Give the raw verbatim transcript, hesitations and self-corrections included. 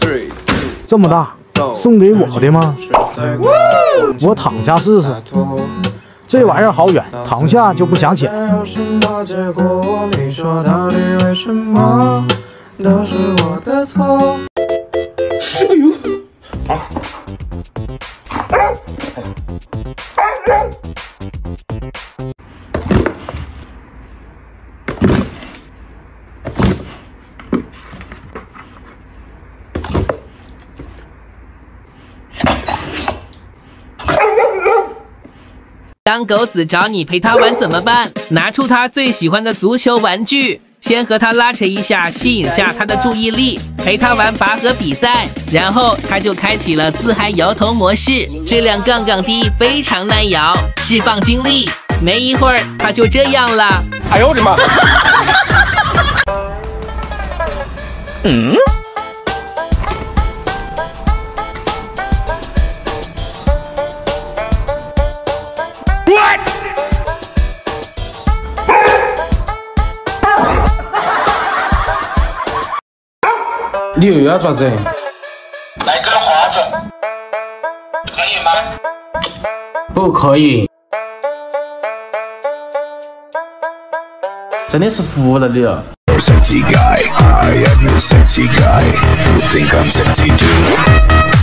这么大，送给我的吗？我躺下试试。这玩意儿好远，躺下就不想起来。哎呦！啊！ 当狗子找你陪他玩怎么办？拿出他最喜欢的足球玩具，先和他拉扯一下，吸引下他的注意力，陪他玩拔河比赛，然后他就开启了自嗨摇头模式，质量杠杠低，非常耐摇，释放精力。没一会儿他就这样了。 哎呦我的妈！嗯。你又要咋子？ 来根华子，可以吗？ 不可以。真的是服了你了。 Sexy guy, I am the sexy guy. You think I'm sexy too?